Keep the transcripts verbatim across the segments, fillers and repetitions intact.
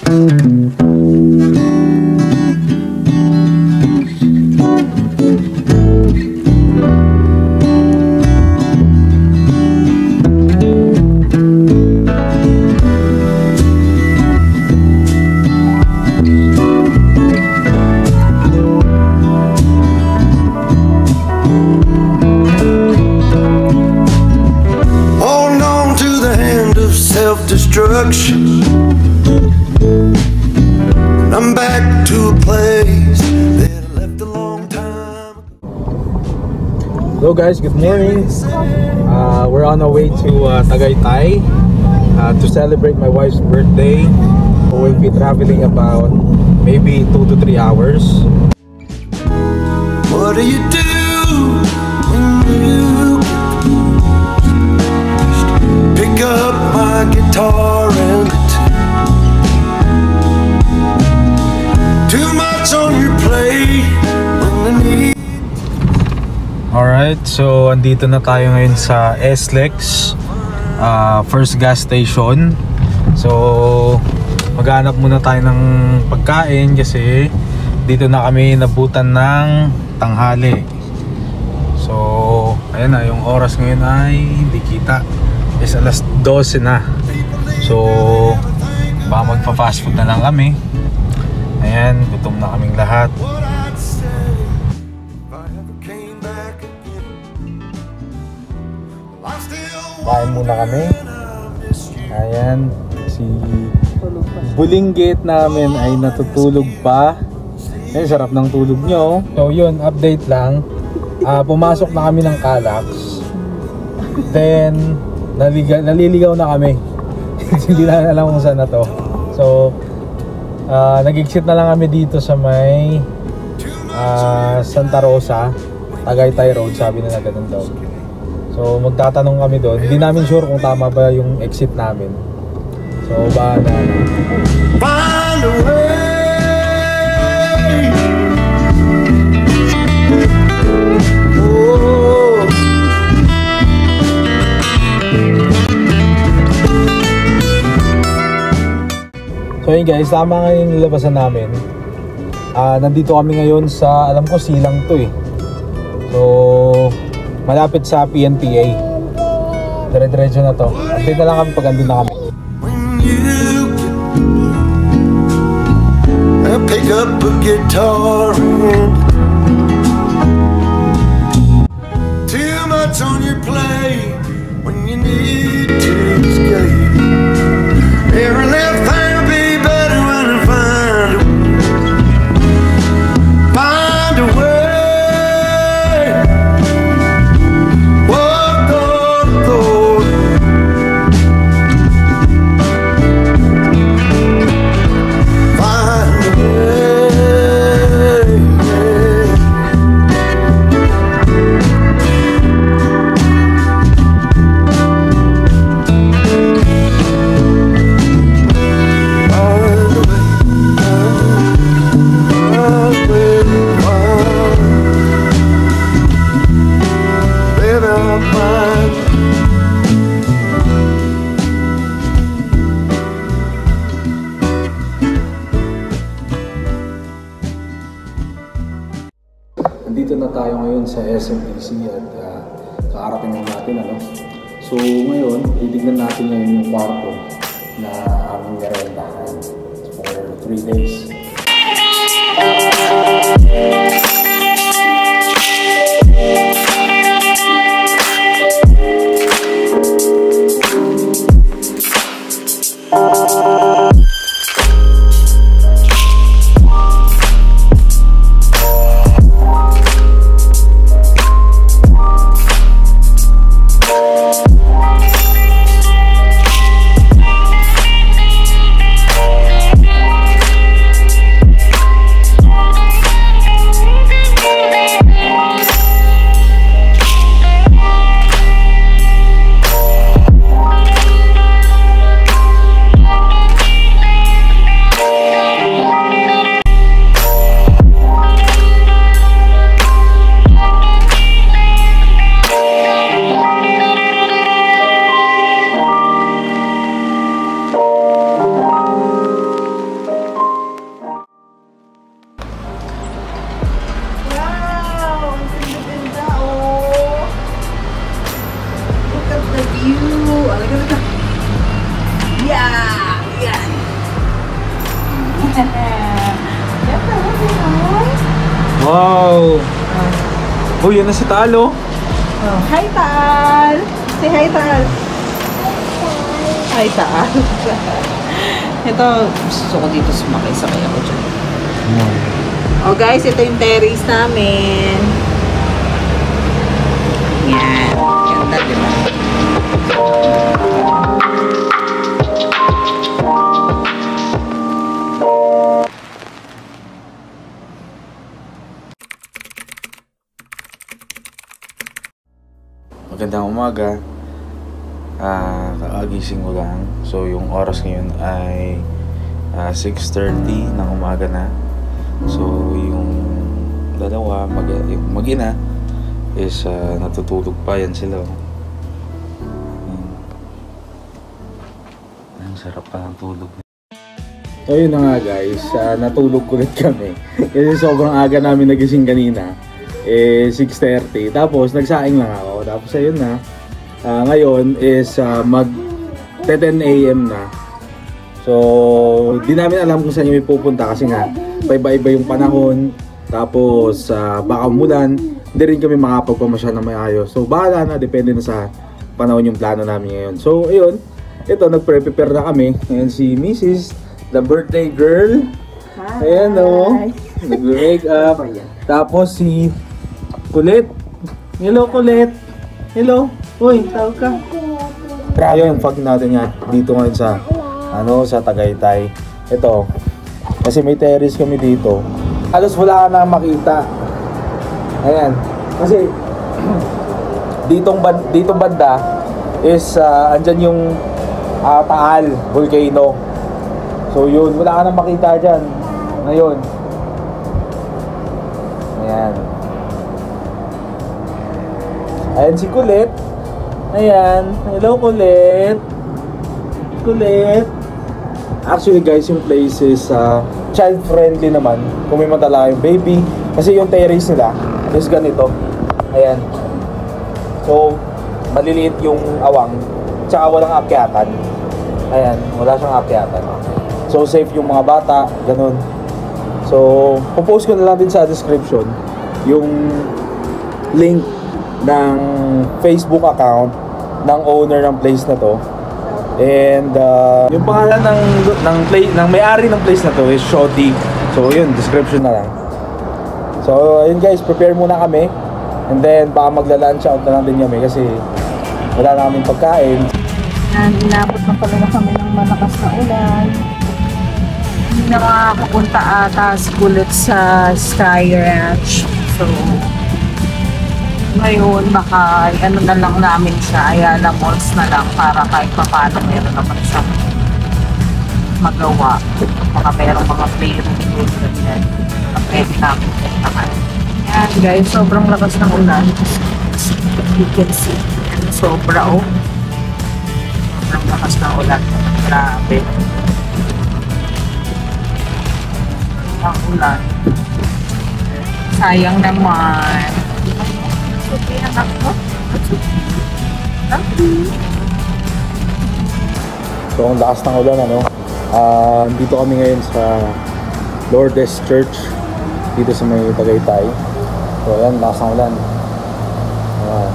Self-destruction. I'm back to a place that I left a long time ago. Hello guys, good morning. Uh, we're on our way to uh, Tagaytay uh, to celebrate my wife's birthday. We'll be traveling about maybe two to three hours. What do you do when you pick up my guitar and the too much on your plate when the need. Alright, so andito na tayo ngayon sa S L E X uh, first gas station. So maghanap muna tayo ng pagkain kasi dito na kami nabutan ng tanghali. So ayan na, yung oras ngayon ay hindi kita, is alas dose na. So baka magpa fast food na lang kami. Ayan, gutom na kaming lahat. Kain muna kami. Ayan, si bulinggit namin ay natutulog pa. Ayan, sarap ng tulog nyo. So yun, update lang. uh, Pumasok na kami ng Calax. Then naliga, naliligaw na kami. Hindi na alam kung saan na to. So uh, nag-exit na lang kami dito sa may uh, Santa Rosa, Tagaytay Road, sabi nila ganun daw. So magtatanong kami doon. Hindi namin sure kung tama ba yung exit namin. So ba na find a way. Oh. So yun guys, tama nga yung nilabasan namin. uh, Nandito kami ngayon sa, alam ko silang to eh. So malapit sa P N P A. Dire-diretso na to. Update na lang kami pag andun na kami. When you pick up a guitar and too much on your plate when you need to escape. Every little thing will be better when I find a find a way. Nandito na tayo ngayon sa S M T C at uh, kaarating na natin ano. So ngayon, titignan natin ngayon yung kwarto na aming merendahan for three days. Wow! Oh, yan na si Talo. Oh, hi, Tal! Say hi, Tal! Hi, Tal! Ito, gusto ko dito sumakay. Sakay ako dyan. Oh, guys, ito yung terrace namin. Yan. Ganda, diba? Magandang umaga. Ah, kakagising ko lang. So yung oras ngayon ay uh, six thirty ng umaga na. So yung dalawa, mag yung mag-ina is uh, natutulog pa, yan sila. Hmm. Ang sarap pa ng tulog. So yun na nga guys, uh, natulog ulit kami. Kasi sobrang aga namin nagising kanina. Eh, six thirty. Tapos, nagsaing lang ako. Tapos, ayun na. Uh, ngayon is uh, mag ten a m na. So, di namin alam kung saan yung pupunta kasi nga, iba-iba yung panahon. Tapos, uh, baka umulan. Hindi rin kami makapagpamasya na may ayos. So, bahala na. Depende na sa panahon yung plano namin ngayon. So, ayun. Ito, nagpre-prepare na kami. Ngayon si Missus, the birthday girl. Hi. Ayan o. Nag-make up. Tapos si Kulit. Hello, Kulit. Hello. Uy, tawag ka. Ayun, pag natin yan. Dito ngayon sa, ano, sa Tagaytay. Ito. Kasi may terrace kami dito. Halos wala ka na makita. Ayan. Kasi, ditong, ban ditong banda is, uh, andyan yung uh, Taal, volcano. So yun, wala ka na makita dyan. Ngayon. Ayan. Ayan si Kulit. Ayan. Hello, Kulit. Kulit. Actually guys, yung place is uh, child friendly naman. Kung may matala yung baby. Kasi yung terrace nila is ganito. Ayan. So, maliliit yung awang. Tsaka walang akyatan. Ayan. Wala siyang akyatan. So, safe yung mga bata. Ganun. So, popost ko na lang din sa description yung link ng Facebook account ng owner ng place na to. And uh, yung pangalan ng ng place ng may-ari ng place na to is Syoti. So yun, description na lang. So ayun guys, prepare muna kami. And then baka magla-lunch out na lang din kami kasi wala na kaming pagkain. And inabot na pala na kami ng malakas na ulan. Hindi na makakapunta ata si Kulit sa Skyranch. So ngayon, baka ano na lang namin siya, Ayala Malls na lang para kahit pa paano meron naman siya magawa. Baka meron mga playroom doon ganyan na pwede namin puntahan. Yan guys, sobrang lakas ng ulan. You can see, sobra oh. Sobrang lakas ng ulan. Grabe. Ang ulan. Sayang naman. So ang lakas ng ulan, ano, uh, dito kami ngayon sa Lourdes Church dito sa may Tagaytay. So ayan, lakas ng ulan. Ayan.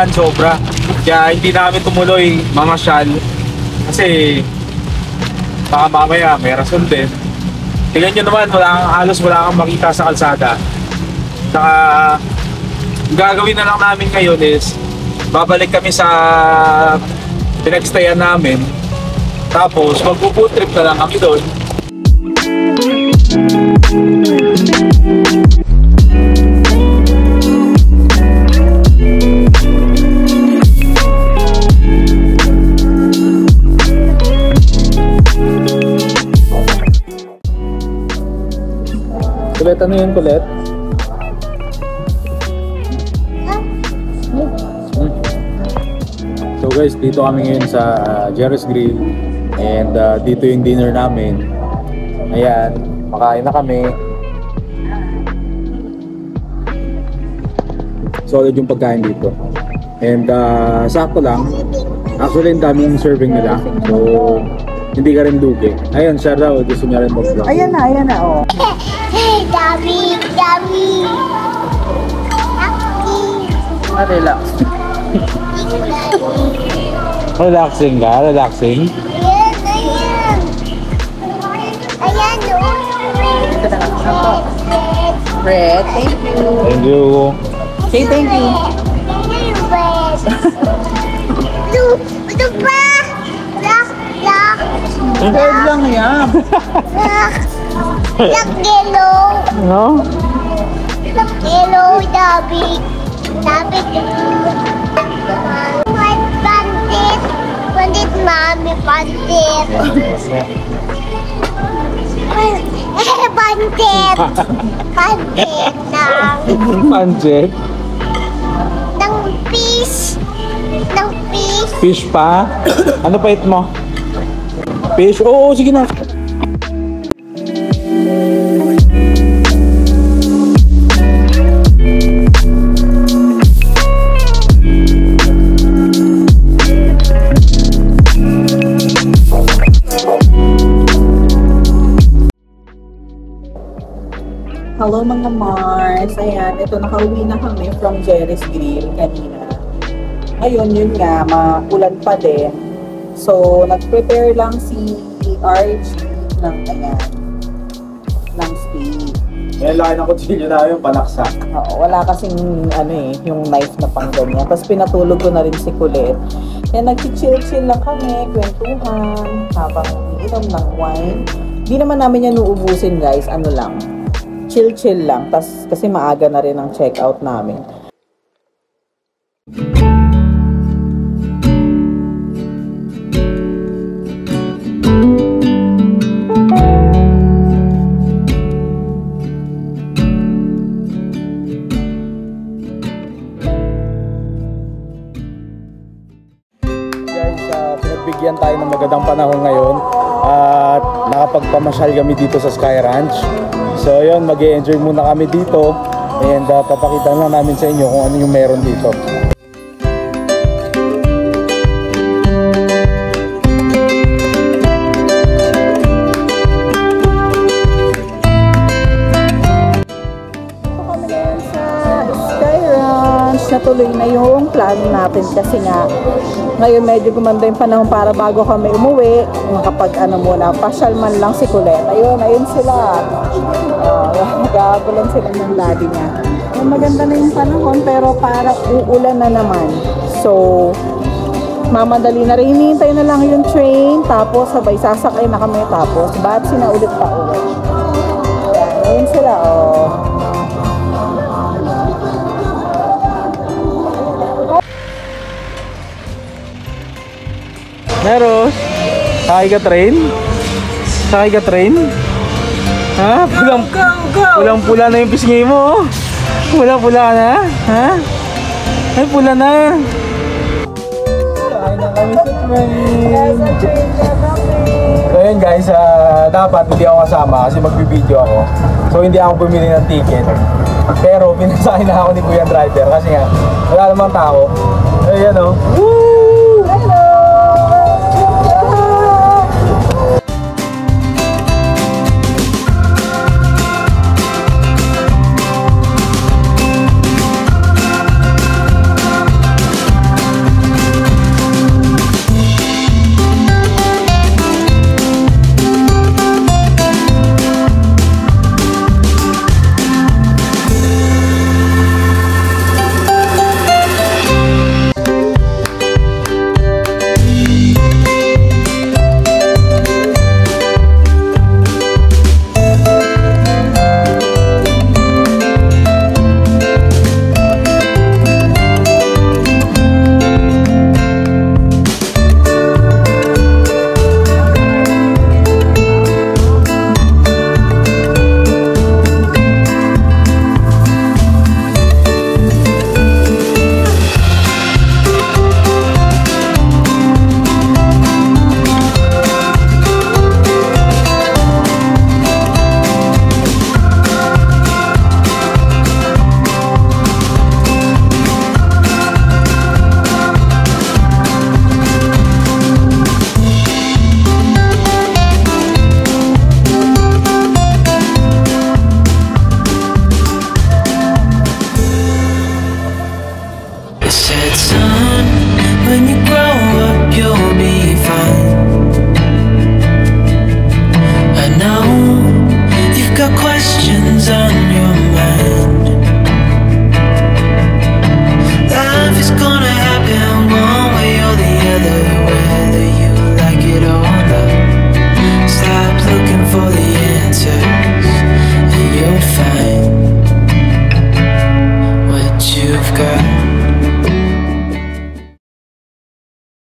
umulan, sobra. Kaya hindi namin tumuloy mamasyal. Kasi baka mamaya may rason din. Tingnan nyo naman, wala kang, halos wala kang makita sa kalsada. Saka gagawin na lang namin ngayon is babalik kami sa pinagstayan namin. Tapos magpo-food trip na lang kami doon. Kulit, ano yun kulit? So guys, dito kami ngayon sa uh, Jerry's Grill. And uh, dito yung dinner namin. Ayan, makain na kami. Solid yung pagkain dito. And uh, sakto lang. Actually, ang daming serving nila. So, hindi ka rin dugi. Ayun, siya raw. Gusto niya rin mag-vlog. Ayan na, ayan na, oh. Dami, dami. Ah, relax. Relaxing ka? Relaxing? Ayan, ayan. Ayan, Ito na lang. Ako. Bread, thank you. Thank you. Say thank you. Ito, ito pa. Lak, lak. Bread lang yan. Lak. Lak, yellow. No? Lak, yellow, dami. Dami. Pandit. Pandit, mami, pandit. Eh, pandit. Pandit na. Pancit? Ng fish. Ng fish. Fish pa? Ano pa hit mo? Fish? Oo, sige na. Hello mga Mars. Ayan, ito nakauwi na kami from Jerry's Grill kanina. Ngayon, yun nga, maulan pa din. So, nag-prepare lang si R G ng, ayan, ng steak. May laki ng kutsilyo na yung panaksak. Oo, wala kasing, ano eh, yung knife na pang ganyan. Tapos pinatulog ko na rin si Kulit. Kaya nag-chill-chill lang kami, kwentuhan, habang umiinom ng wine. Di naman namin yan uubusin guys, ano lang. Chill-chill lang. Tas, kasi maaga na rin ang check-out namin. Bigyan tayo ng magandang panahon ngayon at nakapagpamasyal kami dito sa Skyranch. So yun, mag-e-enjoy muna kami dito and uh, papakita lang namin sa inyo kung ano yung meron dito. Kami ngayon sa Skyranch. Natuloy na yung plano natin kasi nga ngayon medyo gumanda yung panahon para bago kami umuwi, makapag ano muna, pasyal man lang si Kulet. Ayun, ayun sila. Uh, Nag-aabulan sila ng daddy niya. Ayun, maganda na yung panahon pero para uulan na naman. So, mamadali na rin. Hinihintay na lang yung train, tapos sabay sasakay na kami, tapos batsi na ulit pa uwi. Ayun, ayun sila, oh. Meron? Sakay ka train? Sakay ka train? Ha? Pulang, pulang pula na yung pisngi mo. Pulang pula na? Ha? Ay, pula na. Sakay na kami sa train. So yun guys, uh, dapat hindi ako kasama kasi magbibideo ako. So hindi ako bumili ng ticket. Pero pinasakay na ako ni Kuya Driver kasi nga wala namang tao. Ayan o. Woo!